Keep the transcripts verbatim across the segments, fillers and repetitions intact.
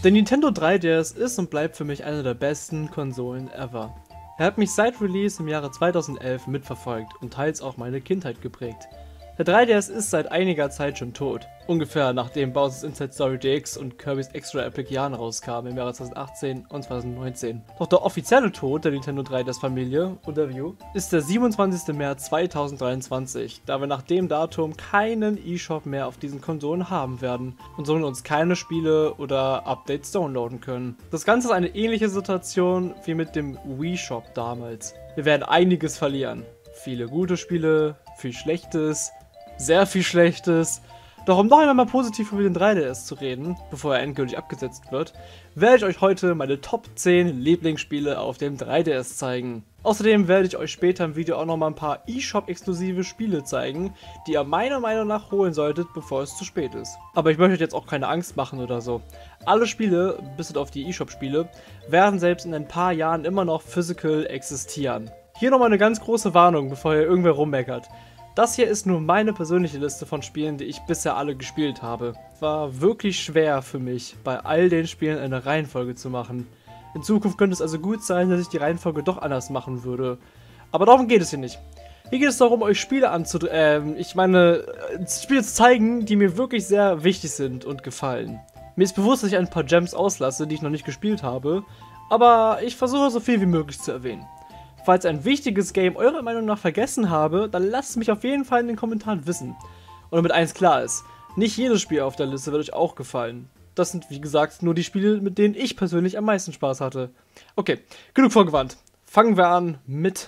Der Nintendo drei D S ist und bleibt für mich eine der besten Konsolen ever. Er hat mich seit Release im Jahre zweitausendelf mitverfolgt und teils auch meine Kindheit geprägt. Der drei D S ist seit einiger Zeit schon tot, ungefähr nachdem Bowser's Inside Story D X und Kirby's Extra Epic Yarn rauskamen im Jahre zweitausendachtzehn und zweitausendneunzehn. Doch der offizielle Tod der Nintendo drei D S Familie und der Wii U ist der siebenundzwanzigste März zweitausenddreiundzwanzig, da wir nach dem Datum keinen eShop mehr auf diesen Konsolen haben werden und somit uns keine Spiele oder Updates downloaden können. Das Ganze ist eine ähnliche Situation wie mit dem Wii Shop damals. Wir werden einiges verlieren. Viele gute Spiele, viel Schlechtes, sehr viel Schlechtes. Doch um noch einmal mal positiv über den drei D S zu reden, bevor er endgültig abgesetzt wird, werde ich euch heute meine Top zehn Lieblingsspiele auf dem drei D S zeigen. Außerdem werde ich euch später im Video auch noch mal ein paar eShop-exklusive Spiele zeigen, die ihr meiner Meinung nach holen solltet, bevor es zu spät ist. Aber ich möchte euch jetzt auch keine Angst machen oder so. Alle Spiele, bis auf die eShop-Spiele, werden selbst in ein paar Jahren immer noch physical existieren. Hier nochmal eine ganz große Warnung, bevor ihr irgendwer rummeckert. Das hier ist nur meine persönliche Liste von Spielen, die ich bisher alle gespielt habe. War wirklich schwer für mich, bei all den Spielen eine Reihenfolge zu machen. In Zukunft könnte es also gut sein, dass ich die Reihenfolge doch anders machen würde. Aber darum geht es hier nicht. Hier geht es darum, euch Spiele anzudrehen, äh, ich meine, Spiele zu zeigen, die mir wirklich sehr wichtig sind und gefallen. Mir ist bewusst, dass ich ein paar Gems auslasse, die ich noch nicht gespielt habe, aber ich versuche so viel wie möglich zu erwähnen. Falls ein wichtiges Game eurer Meinung nach vergessen habe, dann lasst es mich auf jeden Fall in den Kommentaren wissen. Und damit eins klar ist, nicht jedes Spiel auf der Liste wird euch auch gefallen. Das sind, wie gesagt, nur die Spiele, mit denen ich persönlich am meisten Spaß hatte. Okay, genug vorgewarnt. Fangen wir an mit...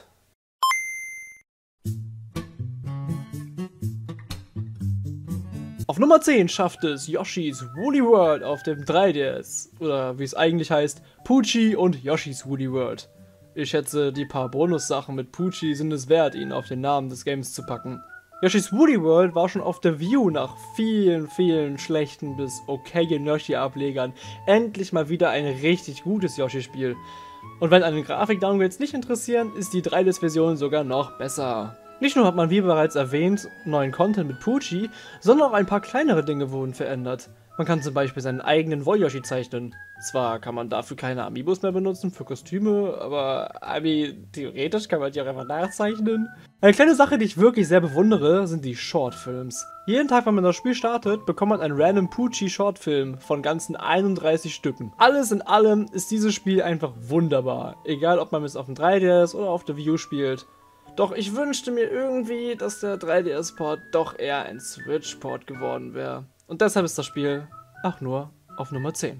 Auf Nummer zehn schafft es Yoshi's Woolly World auf dem drei D S. Oder wie es eigentlich heißt, Poochy und Yoshi's Woolly World. Ich schätze, die paar Bonussachen mit Poochy sind es wert, ihn auf den Namen des Games zu packen. Yoshi's Woolly World war schon auf der Wii U nach vielen, vielen schlechten bis okayen Yoshi-Ablegern endlich mal wieder ein richtig gutes Yoshi-Spiel. Und wenn einen Grafik-Downgrades nicht interessieren, ist die drei D S-Version sogar noch besser. Nicht nur hat man, wie bereits erwähnt, neuen Content mit Poochy, sondern auch ein paar kleinere Dinge wurden verändert. Man kann zum Beispiel seinen eigenen Woll-Yoshi zeichnen. Zwar kann man dafür keine Amiibos mehr benutzen für Kostüme, aber Ami, theoretisch kann man die auch einfach nachzeichnen. Eine kleine Sache, die ich wirklich sehr bewundere, sind die Shortfilms. Jeden Tag, wenn man das Spiel startet, bekommt man einen random Poochy Shortfilm von ganzen einunddreißig Stücken. Alles in allem ist dieses Spiel einfach wunderbar, egal ob man es auf dem drei D S oder auf der Wii U spielt. Doch ich wünschte mir irgendwie, dass der drei D S-Port doch eher ein Switch-Port geworden wäre. Und deshalb ist das Spiel auch nur auf Nummer zehn.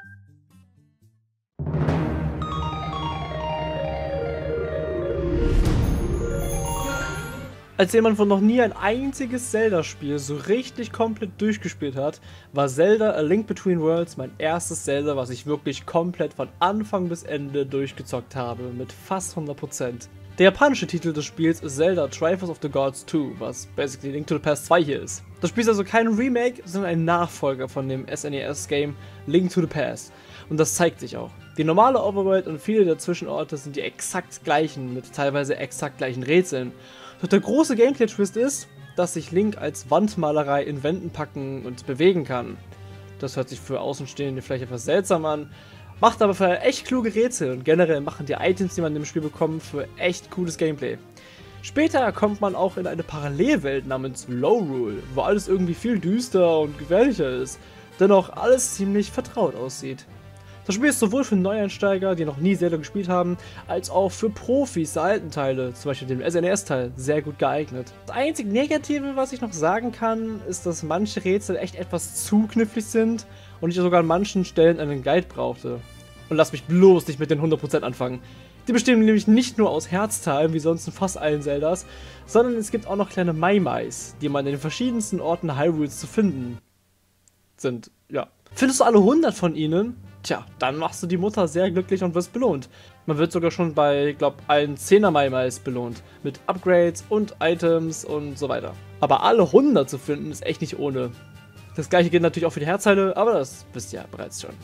Als jemand, der noch nie ein einziges Zelda-Spiel so richtig komplett durchgespielt hat, war Zelda A Link Between Worlds mein erstes Zelda, was ich wirklich komplett von Anfang bis Ende durchgezockt habe, mit fast hundert Prozent. Der japanische Titel des Spiels ist Zelda Triforce of the Gods zwei, was basically Link to the Past zwei hier ist. Das Spiel ist also kein Remake, sondern ein Nachfolger von dem S N E S-Game Link to the Past. Und das zeigt sich auch. Die normale Overworld und viele der Zwischenorte sind die exakt gleichen, mit teilweise exakt gleichen Rätseln. Doch der große Gameplay-Twist ist, dass sich Link als Wandmalerei in Wänden packen und bewegen kann. Das hört sich für Außenstehende vielleicht etwas seltsam an, macht aber für echt kluge Rätsel und generell machen die Items, die man im Spiel bekommt, für echt cooles Gameplay. Später kommt man auch in eine Parallelwelt namens Lowrule, wo alles irgendwie viel düster und gefährlicher ist, dennoch alles ziemlich vertraut aussieht. Das Spiel ist sowohl für Neueinsteiger, die noch nie Zelda gespielt haben, als auch für Profis der alten Teile, zum Beispiel dem S N E S-Teil, sehr gut geeignet. Das einzige Negative, was ich noch sagen kann, ist, dass manche Rätsel echt etwas zu knifflig sind und ich sogar an manchen Stellen einen Guide brauchte. Und lasst mich bloß nicht mit den hundert Prozent anfangen. Die bestehen nämlich nicht nur aus Herzteilen, wie sonst in fast allen Zeldas, sondern es gibt auch noch kleine Mai-Mais, die man in den verschiedensten Orten Hyrules zu finden sind. Ja. Findest du alle hundert von ihnen? Tja, dann machst du die Mutter sehr glücklich und wirst belohnt. Man wird sogar schon bei, glaub, allen zehner Mai-Mais belohnt. Mit Upgrades und Items und so weiter. Aber alle hundert zu finden ist echt nicht ohne. Das gleiche gilt natürlich auch für die Herzteile, aber das wisst ihr ja bereits schon.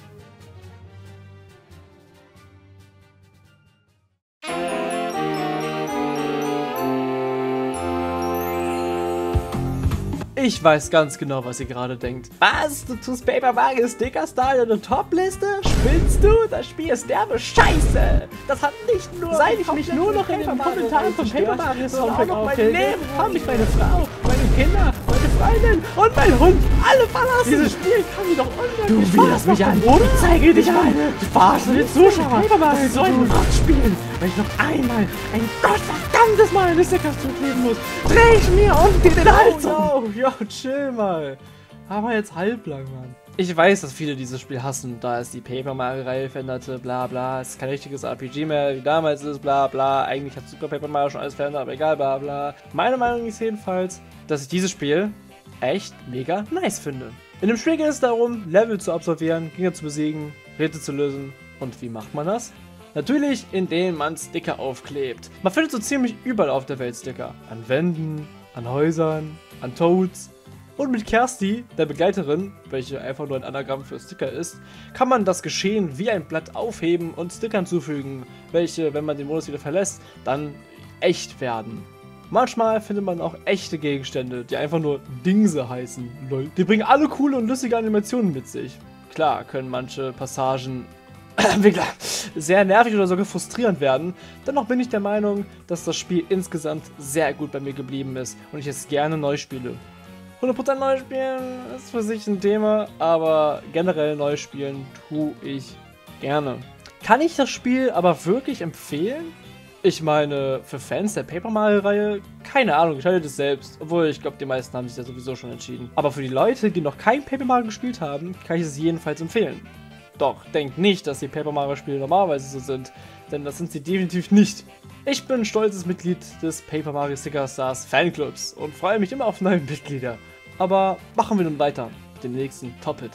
Ich weiß ganz genau, was ihr gerade denkt. Was? Du tust Paper Mario Sticker Star in eine Top-Liste? Spinnst du? Das Spiel ist derbe Scheiße! Das hat nicht nur... Seit ich mich nur noch in den Kommentaren von Paper Mario Soundtrack aufrege, haben mich meine Frau, meine Kinder, meine Freundin und mein Hund alle verlassen! Dieses Spiel kann mir doch unmöglich Du widerst mich an! Ich zeige dich an! Du verarschst die Zuschauer! Paper Mario so ein Rotz spielen, weil ich noch einmal ein gottverdammtes Mal eine Stickers zukleben muss! Dreh ich mir unten den Hals um! Ja, chill mal. Aber jetzt halblang, Mann. Ich weiß, dass viele dieses Spiel hassen, da es die Paper Mario-Reihe veränderte, bla bla. Es ist kein richtiges R P G mehr, wie damals ist, bla bla. Eigentlich hat Super Paper Mario schon alles verändert, aber egal, bla bla. Meine Meinung ist jedenfalls, dass ich dieses Spiel echt mega nice finde. In dem Spiel geht es darum, Level zu absolvieren, Gegner zu besiegen, Rätsel zu lösen. Und wie macht man das? Natürlich, indem man Sticker aufklebt. Man findet so ziemlich überall auf der Welt Sticker. An Wänden, an Häusern, an Toads. Und mit Kersti, der Begleiterin, welche einfach nur ein Anagramm für Sticker ist, kann man das Geschehen wie ein Blatt aufheben und Stickern zufügen, welche, wenn man den Modus wieder verlässt, dann echt werden. Manchmal findet man auch echte Gegenstände, die einfach nur Dingse heißen. Lol. Die bringen alle coole und lustige Animationen mit sich. Klar können manche Passagen sehr nervig oder sogar frustrierend werden. Dennoch bin ich der Meinung, dass das Spiel insgesamt sehr gut bei mir geblieben ist und ich es gerne neu spiele. hundert Prozent neu spielen ist für sich ein Thema, aber generell neu spielen tue ich gerne. Kann ich das Spiel aber wirklich empfehlen? Ich meine, für Fans der Paper Mario-Reihe, keine Ahnung, ich halte das selbst. Obwohl, ich glaube, die meisten haben sich ja sowieso schon entschieden. Aber für die Leute, die noch kein Paper Mario gespielt haben, kann ich es jedenfalls empfehlen. Doch, denkt nicht, dass die Paper Mario Spiele normalerweise so sind, denn das sind sie definitiv nicht. Ich bin ein stolzes Mitglied des Paper Mario Sticker Stars Fanclubs und freue mich immer auf neue Mitglieder. Aber machen wir nun weiter mit dem nächsten Top-Hit.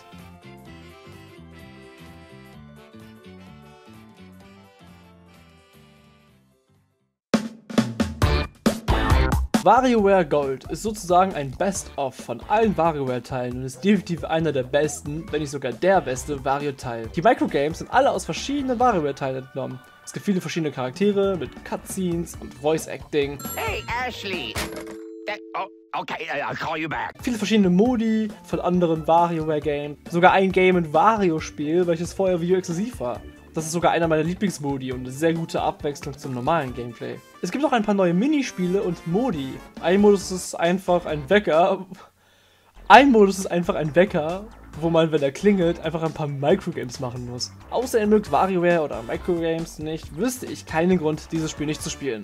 WarioWare Gold ist sozusagen ein Best-of von allen WarioWare-Teilen und ist definitiv einer der besten, wenn nicht sogar der beste Wario-Teil. Die Microgames sind alle aus verschiedenen WarioWare-Teilen entnommen. Es gibt viele verschiedene Charaktere mit Cutscenes und Voice-Acting. Hey Ashley! That, oh, okay, I'll call you back. Viele verschiedene Modi von anderen WarioWare-Games. Sogar ein Game mit Wario-Spiel, welches vorher Video-exklusiv war. Das ist sogar einer meiner Lieblingsmodi und eine sehr gute Abwechslung zum normalen Gameplay. Es gibt auch ein paar neue Minispiele und Modi. Ein Modus ist einfach ein Wecker. Ein Modus ist einfach ein Wecker, wo man, wenn er klingelt, einfach ein paar Microgames machen muss. Außer ihr mögt WarioWare oder Microgames nicht, wüsste ich keinen Grund, dieses Spiel nicht zu spielen.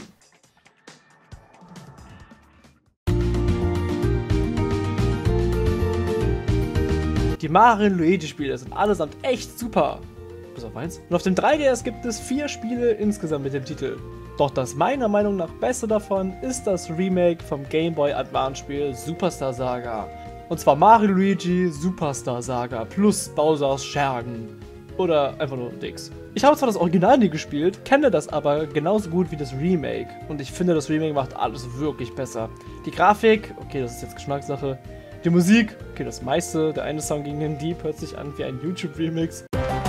Die Mario und Luigi Spiele sind allesamt echt super. Bis auf eins. Und auf dem drei D S gibt es vier Spiele insgesamt mit dem Titel. Doch das meiner Meinung nach beste davon ist das Remake vom Game Boy Advance Spiel Superstar Saga. Und zwar Mario Luigi Superstar Saga plus Bowser's Schergen. Oder einfach nur Dix. Ich habe zwar das Original nie gespielt, kenne das aber genauso gut wie das Remake. Und ich finde, das Remake macht alles wirklich besser. Die Grafik, okay, das ist jetzt Geschmackssache. Die Musik, okay, das meiste. Der eine Song gegen den Dieb hört sich an wie ein YouTube-Remix.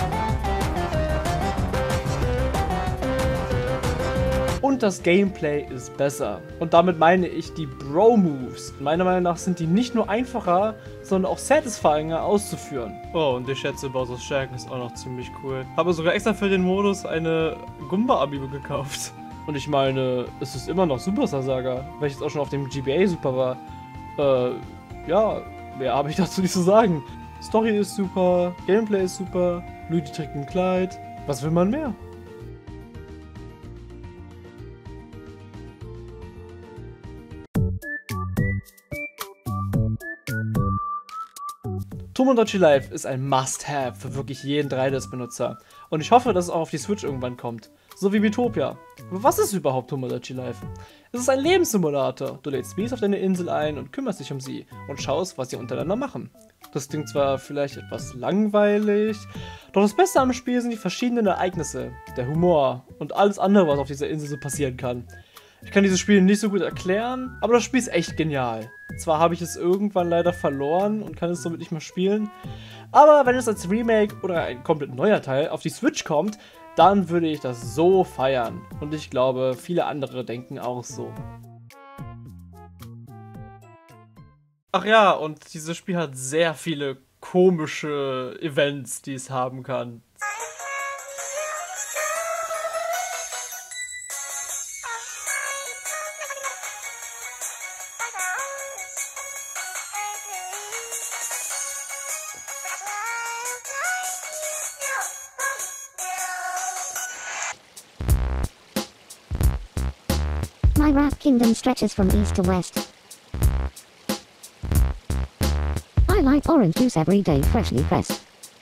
Und das Gameplay ist besser. Und damit meine ich die Bro-Moves. Meiner Meinung nach sind die nicht nur einfacher, sondern auch satisfyinger auszuführen. Oh, und ich schätze, Bowser's Schergen ist auch noch ziemlich cool. Habe sogar extra für den Modus eine Goomba-Amiibo gekauft. Und ich meine, es ist immer noch Superstar Saga, welches auch schon auf dem G B A super war. Äh, ja, mehr habe ich dazu nicht zu sagen. Story ist super, Gameplay ist super, Luigi trägt ein Kleid. Was will man mehr? Tomodachi Life ist ein Must-Have für wirklich jeden drei D S-Benutzer. Und ich hoffe, dass es auch auf die Switch irgendwann kommt. So wie Miitopia. Aber was ist überhaupt Tomodachi Life? Es ist ein Lebenssimulator. Du lädst Mies auf deine Insel ein und kümmerst dich um sie und schaust, was sie untereinander machen. Das klingt zwar vielleicht etwas langweilig, doch das Beste am Spiel sind die verschiedenen Ereignisse, der Humor und alles andere, was auf dieser Insel so passieren kann. Ich kann dieses Spiel nicht so gut erklären, aber das Spiel ist echt genial. Zwar habe ich es irgendwann leider verloren und kann es somit nicht mehr spielen, aber wenn es als Remake oder ein komplett neuer Teil auf die Switch kommt, dann würde ich das so feiern. Und ich glaube, viele andere denken auch so. Ach ja, und dieses Spiel hat sehr viele komische Events, die es haben kann. My Wrath Kingdom stretches from east to west. I like orange juice every day, freshly pressed.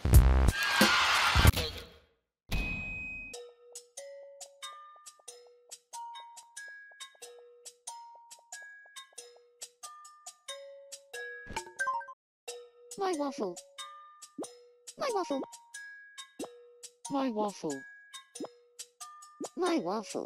My waffle. My waffle. My waffle. My waffle.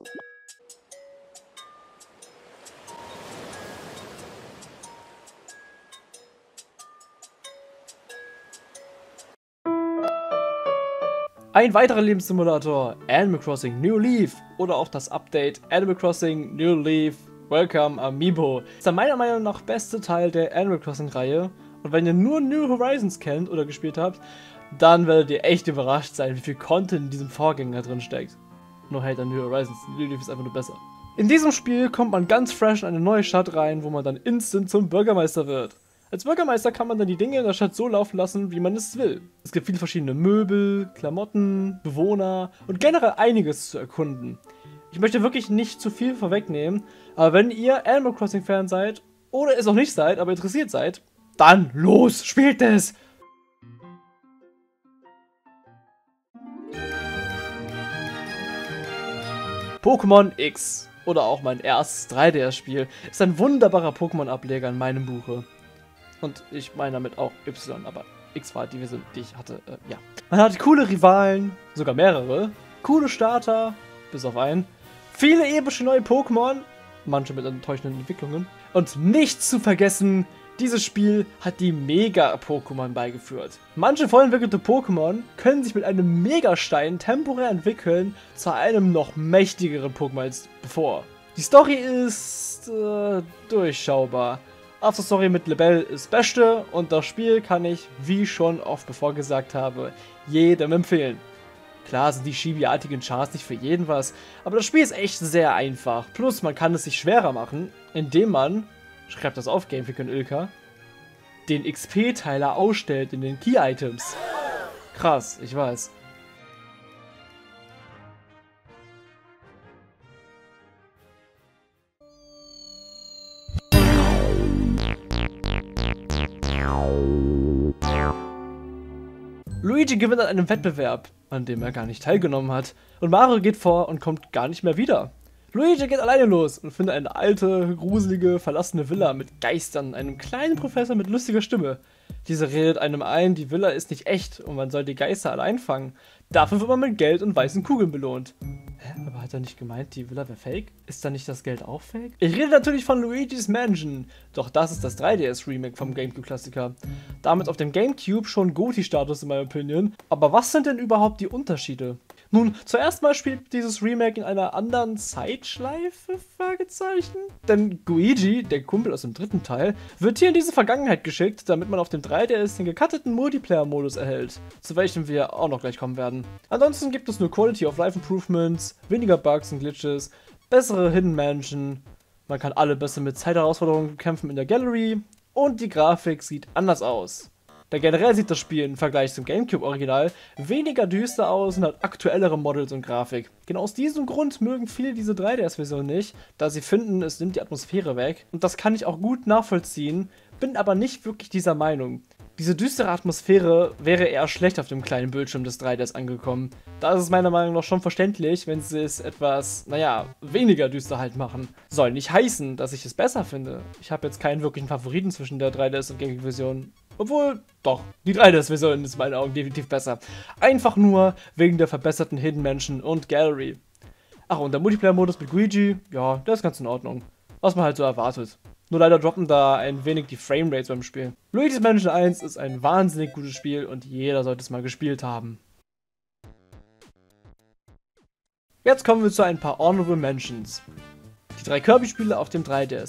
Ein weiterer Lebenssimulator, Animal Crossing New Leaf oder auch das Update Animal Crossing New Leaf Welcome Amiibo. Ist der meiner Meinung nach beste Teil der Animal Crossing Reihe und wenn ihr nur New Horizons kennt oder gespielt habt, dann werdet ihr echt überrascht sein, wie viel Content in diesem Vorgänger drin steckt. No hate an New Horizons, New Leaf ist einfach nur besser. In diesem Spiel kommt man ganz fresh in eine neue Stadt rein, wo man dann instant zum Bürgermeister wird. Als Bürgermeister kann man dann die Dinge in der Stadt so laufen lassen, wie man es will. Es gibt viele verschiedene Möbel, Klamotten, Bewohner und generell einiges zu erkunden. Ich möchte wirklich nicht zu viel vorwegnehmen, aber wenn ihr Animal Crossing Fan seid oder es auch nicht seid, aber interessiert seid, dann los, spielt es! Pokémon X oder auch mein erstes drei D S-Spiel ist ein wunderbarer Pokémon-Ableger in meinem Buche. Und ich meine damit auch Y, aber X war die Version, die ich hatte, äh, ja. Man hat coole Rivalen, sogar mehrere, coole Starter, bis auf einen, viele epische neue Pokémon, manche mit enttäuschenden Entwicklungen. Und nicht zu vergessen, dieses Spiel hat die Mega-Pokémon beigeführt. Manche vollentwickelte Pokémon können sich mit einem Megastein temporär entwickeln zu einem noch mächtigeren Pokémon als bevor. Die Story ist äh, durchschaubar. Afterstory mit Lebel ist beste und das Spiel kann ich, wie schon oft bevor gesagt habe, jedem empfehlen. Klar sind die chibiartigen Chars nicht für jeden was, aber das Spiel ist echt sehr einfach. Plus man kann es sich schwerer machen, indem man, schreibt das auf Gamefic und Ilka, den X P-Teiler ausstellt in den Key-Items. Krass, ich weiß. Luigi gewinnt an einem Wettbewerb, an dem er gar nicht teilgenommen hat, und Mario geht vor und kommt gar nicht mehr wieder. Luigi geht alleine los und findet eine alte, gruselige, verlassene Villa mit Geistern, einem kleinen Professor mit lustiger Stimme. Dieser redet einem ein, die Villa ist nicht echt und man soll die Geister alle einfangen. Dafür wird man mit Geld und weißen Kugeln belohnt. Hä, aber hat er nicht gemeint, die Villa wäre fake? Ist da nicht das Geld auch fake? Ich rede natürlich von Luigi's Mansion, doch das ist das drei D S-Remake vom GameCube-Klassiker. Damit auf dem GameCube schon Goti-Status in meiner Opinion. Aber was sind denn überhaupt die Unterschiede? Nun, zuerst mal spielt dieses Remake in einer anderen Zeitschleife, Fragezeichen? Denn Luigi, der Kumpel aus dem dritten Teil, wird hier in diese Vergangenheit geschickt, damit man auf dem drei D S den gecutteten Multiplayer-Modus erhält, zu welchem wir auch noch gleich kommen werden. Ansonsten gibt es nur Quality of Life Improvements, weniger Bugs und Glitches, bessere Hidden Mansion, man kann alle besser mit Zeitherausforderungen kämpfen in der Gallery und die Grafik sieht anders aus. Da generell sieht das Spiel im Vergleich zum GameCube-Original weniger düster aus und hat aktuellere Models und Grafik. Genau aus diesem Grund mögen viele diese drei D S-Version nicht, da sie finden, es nimmt die Atmosphäre weg. Und das kann ich auch gut nachvollziehen, bin aber nicht wirklich dieser Meinung. Diese düstere Atmosphäre wäre eher schlecht auf dem kleinen Bildschirm des drei D S angekommen. Da ist es meiner Meinung nach schon verständlich, wenn sie es etwas, naja, weniger düster halt machen. Soll nicht heißen, dass ich es besser finde. Ich habe jetzt keinen wirklichen Favoriten zwischen der drei D S und GameCube-Version. Obwohl, doch, die drei D S-Version ist in meinen Augen definitiv besser. Einfach nur wegen der verbesserten Hidden Mansion und Gallery. Ach, und der Multiplayer-Modus mit Luigi, ja, der ist ganz in Ordnung. Was man halt so erwartet. Nur leider droppen da ein wenig die Framerates beim Spiel. Luigi's Mansion eins ist ein wahnsinnig gutes Spiel und jeder sollte es mal gespielt haben. Jetzt kommen wir zu ein paar Honorable Mentions. Die drei Kirby-Spiele auf dem drei D S.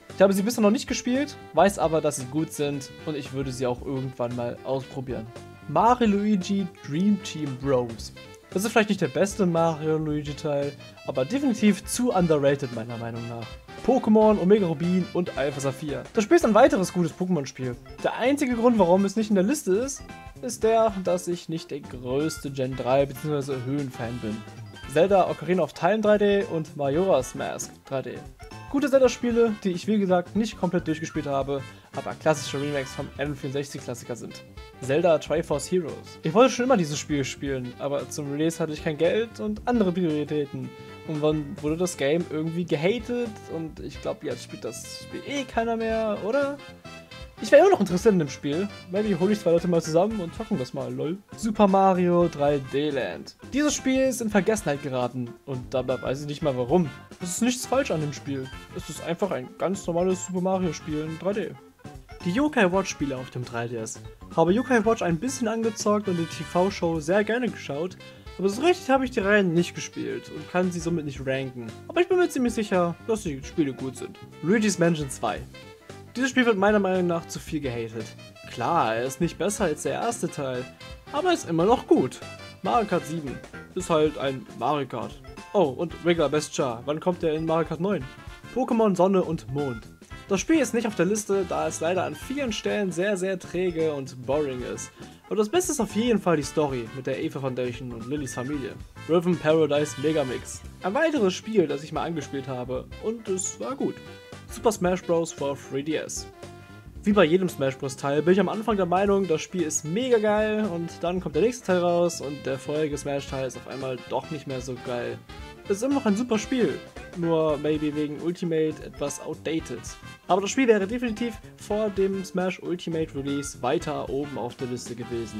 Ich habe sie bisher noch nicht gespielt, weiß aber, dass sie gut sind und ich würde sie auch irgendwann mal ausprobieren. Mario Luigi Dream Team Bros. Das ist vielleicht nicht der beste Mario Luigi Teil, aber definitiv zu underrated meiner Meinung nach. Pokémon, Omega Rubin und Alpha Saphir. Das Spiel ist ein weiteres gutes Pokémon-Spiel. Der einzige Grund, warum es nicht in der Liste ist, ist der, dass ich nicht der größte Gen drei bzw. Höhen-Fan bin. Zelda Ocarina of Time drei D und Majora's Mask drei D. Gute Zelda-Spiele, die ich wie gesagt nicht komplett durchgespielt habe, aber klassische Remakes vom N vierundsechzig-Klassiker sind. Zelda Triforce Heroes. Ich wollte schon immer dieses Spiel spielen, aber zum Release hatte ich kein Geld und andere Prioritäten. Und dann wurde das Game irgendwie gehatet und ich glaube, jetzt spielt das Spiel eh keiner mehr, oder? Ich wäre immer noch interessiert in dem Spiel. Maybe hole ich zwei Leute mal zusammen und zocken das mal, lol. Super Mario drei D Land. Dieses Spiel ist in Vergessenheit geraten und dabei weiß ich nicht mal warum. Es ist nichts falsch an dem Spiel. Es ist einfach ein ganz normales Super Mario Spiel in drei D. Die Yokai Watch Spiele auf dem drei D S. Habe Yokai Watch ein bisschen angezockt und die T V-Show sehr gerne geschaut, aber so richtig habe ich die Reihe nicht gespielt und kann sie somit nicht ranken. Aber ich bin mir ziemlich sicher, dass die Spiele gut sind. Luigi's Mansion zwei. Dieses Spiel wird meiner Meinung nach zu viel gehatet. Klar, er ist nicht besser als der erste Teil, aber ist immer noch gut. Mario Kart sieben ist halt ein Mario Kart. Oh, und Regular Best Char, wann kommt der in Mario Kart neun? Pokémon Sonne und Mond. Das Spiel ist nicht auf der Liste, da es leider an vielen Stellen sehr sehr träge und boring ist. Aber das Beste ist auf jeden Fall die Story mit der Eva Foundation und Lillys Familie. Rhythm Paradise Megamix. Ein weiteres Spiel, das ich mal angespielt habe und es war gut. Super Smash Bros. For drei D S. Wie bei jedem Smash Bros. Teil bin ich am Anfang der Meinung, das Spiel ist mega geil und dann kommt der nächste Teil raus und der vorherige Smash Teil ist auf einmal doch nicht mehr so geil. Es ist immer noch ein super Spiel, nur maybe wegen Ultimate etwas outdated. Aber das Spiel wäre definitiv vor dem Smash Ultimate Release weiter oben auf der Liste gewesen.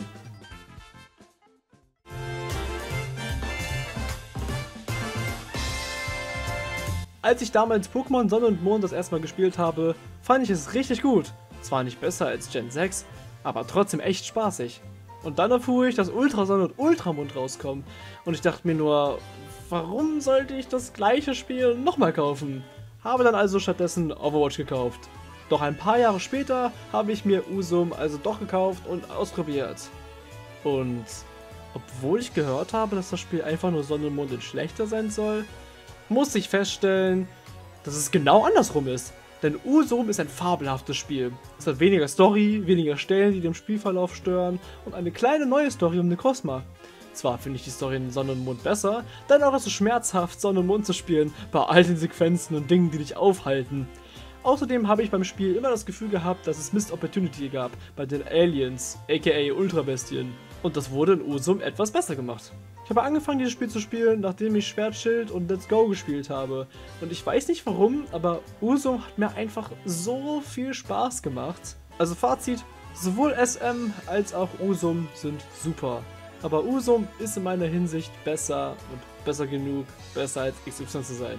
Als ich damals Pokémon Sonne und Mond das erste Mal gespielt habe, fand ich es richtig gut. Zwar nicht besser als Gen sechs, aber trotzdem echt spaßig. Und dann erfuhr ich, dass Ultra Sonne und Ultramond rauskommen. Und ich dachte mir nur, warum sollte ich das gleiche Spiel nochmal kaufen? Habe dann also stattdessen Overwatch gekauft. Doch ein paar Jahre später habe ich mir Usum also doch gekauft und ausprobiert. Und obwohl ich gehört habe, dass das Spiel einfach nur Sonne und Mond in schlechter sein soll, musste ich feststellen, dass es genau andersrum ist. Denn Usum ist ein fabelhaftes Spiel. Es hat weniger Story, weniger Stellen, die dem Spielverlauf stören und eine kleine neue Story um den Cosma. Zwar finde ich die Story in Sonne und Mond besser, dennoch ist es schmerzhaft, Sonne und Mond zu spielen, bei all den Sequenzen und Dingen, die dich aufhalten. Außerdem habe ich beim Spiel immer das Gefühl gehabt, dass es Missed Opportunity gab bei den Aliens, aka Ultrabestien. Und das wurde in Usum etwas besser gemacht. Ich habe angefangen, dieses Spiel zu spielen, nachdem ich Schwertschild und Let's Go gespielt habe. Und ich weiß nicht warum, aber Usum hat mir einfach so viel Spaß gemacht. Also Fazit, sowohl S M als auch Usum sind super. Aber Usum ist in meiner Hinsicht besser und besser genug, besser als X Y zu sein.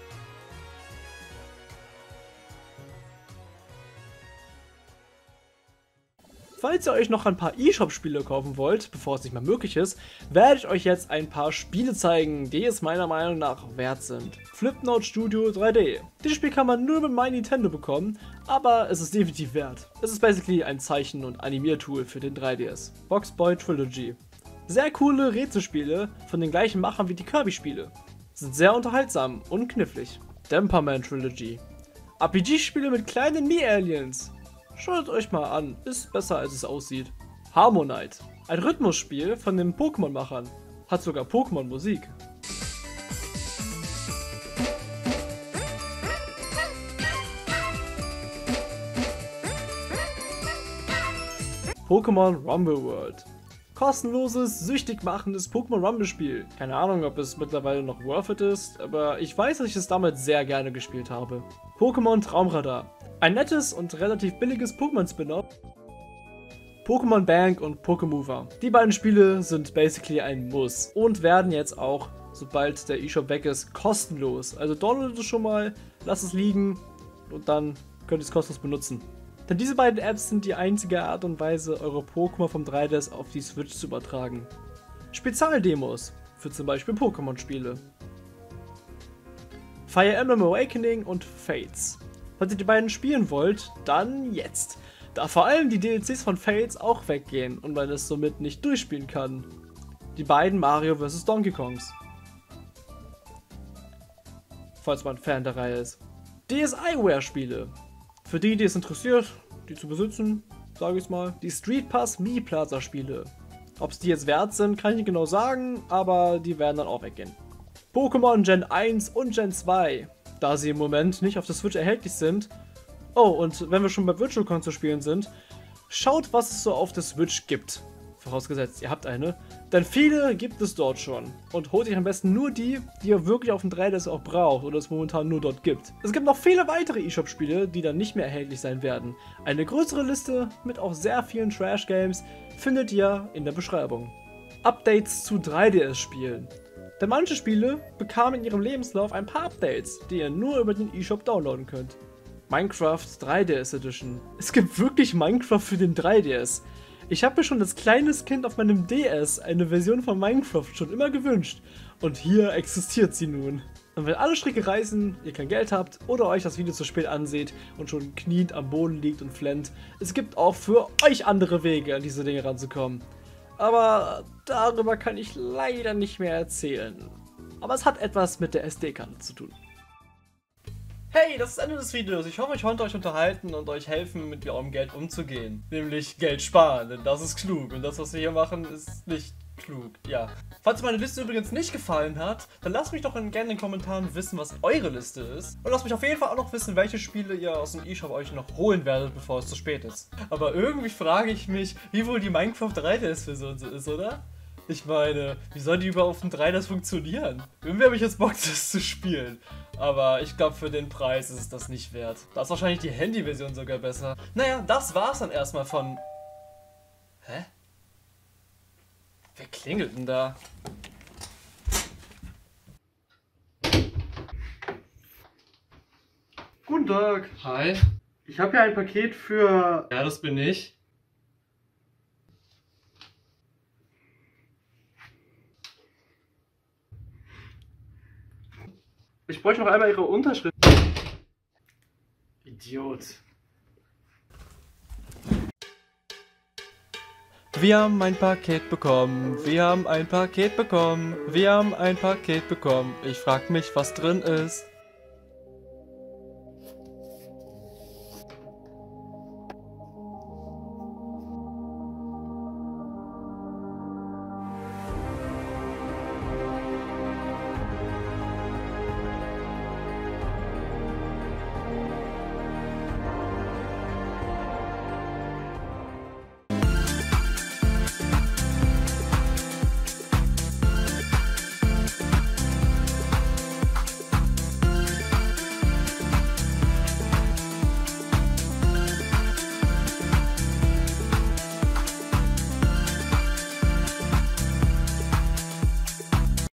Falls ihr euch noch ein paar eShop-Spiele kaufen wollt, bevor es nicht mehr möglich ist, werde ich euch jetzt ein paar Spiele zeigen, die es meiner Meinung nach wert sind. Flipnote Studio drei D. Dieses Spiel kann man nur mit My Nintendo bekommen, aber es ist definitiv wert. Es ist basically ein Zeichen- und Animiertool für den drei D S. Boxboy Trilogy. Sehr coole Rätselspiele von den gleichen Machern wie die Kirby-Spiele. Sind sehr unterhaltsam und knifflig. Damperman Trilogy. R P G-Spiele mit kleinen Mii-Aliens. Schaut euch mal an, ist besser als es aussieht. Harmonite, ein Rhythmusspiel von den Pokémon-Machern, hat sogar Pokémon-Musik. Pokémon Rumble World. Kostenloses, süchtig machendes Pokémon Rumble Spiel. Keine Ahnung, ob es mittlerweile noch worth it ist, aber ich weiß, dass ich es damals sehr gerne gespielt habe. Pokémon Traumradar. Ein nettes und relativ billiges Pokémon-Spin-Off. Pokémon Bank und Pokémover. Die beiden Spiele sind basically ein Muss und werden jetzt auch, sobald der eShop weg ist, kostenlos. Also downloadet es schon mal, lasst es liegen und dann könnt ihr es kostenlos benutzen. Denn diese beiden Apps sind die einzige Art und Weise, eure Pokémon vom drei D S auf die Switch zu übertragen. Spezialdemos für zum Beispiel Pokémon-Spiele. Fire Emblem Awakening und Fates. Falls ihr die beiden spielen wollt, dann jetzt. Da vor allem die D L Cs von Fates auch weggehen und man es somit nicht durchspielen kann. Die beiden Mario versus. Donkey Kongs. Falls man Fan der Reihe ist. D S iWare-Spiele. Für die, die es interessiert, die zu besitzen, sage ich mal. Die Street Pass Mii Plaza Spiele. Ob es die jetzt wert sind, kann ich nicht genau sagen, aber die werden dann auch weggehen. Pokémon Gen eins und Gen zwei, da sie im Moment nicht auf der Switch erhältlich sind. Oh, und wenn wir schon bei Virtual Console spielen sind, schaut, was es so auf der Switch gibt. Vorausgesetzt, ihr habt eine. Denn viele gibt es dort schon. Und holt euch am besten nur die, die ihr wirklich auf dem drei D S auch braucht oder es momentan nur dort gibt. Es gibt noch viele weitere eShop-Spiele, die dann nicht mehr erhältlich sein werden. Eine größere Liste mit auch sehr vielen Trash-Games findet ihr in der Beschreibung. Updates zu drei D S-Spielen. Denn manche Spiele bekamen in ihrem Lebenslauf ein paar Updates, die ihr nur über den eShop downloaden könnt. Minecraft drei D S Edition. Es gibt wirklich Minecraft für den drei D S. Ich habe mir schon als kleines Kind auf meinem D S eine Version von Minecraft schon immer gewünscht. Und hier existiert sie nun. Und wenn alle Stricke reißen, ihr kein Geld habt oder euch das Video zu spät anseht und schon kniend am Boden liegt und flennt, es gibt auch für euch andere Wege, an diese Dinge ranzukommen. Aber darüber kann ich leider nicht mehr erzählen. Aber es hat etwas mit der S D-Karte zu tun. Hey, das ist das Ende des Videos. Ich hoffe, ich konnte euch unterhalten und euch helfen, mit eurem Geld umzugehen. Nämlich Geld sparen, denn das ist klug. Und das, was wir hier machen, ist nicht klug. Ja. Falls meine Liste übrigens nicht gefallen hat, dann lasst mich doch gerne in den Kommentaren wissen, was eure Liste ist. Und lasst mich auf jeden Fall auch noch wissen, welche Spiele ihr aus dem eShop euch noch holen werdet, bevor es zu spät ist. Aber irgendwie frage ich mich, wie wohl die Minecraft drei D S-Version so ist, oder? Ich meine, wie soll die überhaupt auf dem drei D S funktionieren? Irgendwie habe ich jetzt Bock, das zu spielen. Aber ich glaube, für den Preis ist es das nicht wert. Da ist wahrscheinlich die Handy-Version sogar besser. Naja, das war's dann erstmal von... Hä? Wer klingelt denn da? Guten Tag. Hi. Ich habe hier ein Paket für... Ja, das bin ich. Ich bräuchte noch einmal Ihre Unterschrift. Idiot. Wir haben ein Paket bekommen. Wir haben ein Paket bekommen. Wir haben ein Paket bekommen. Ich frag mich, was drin ist.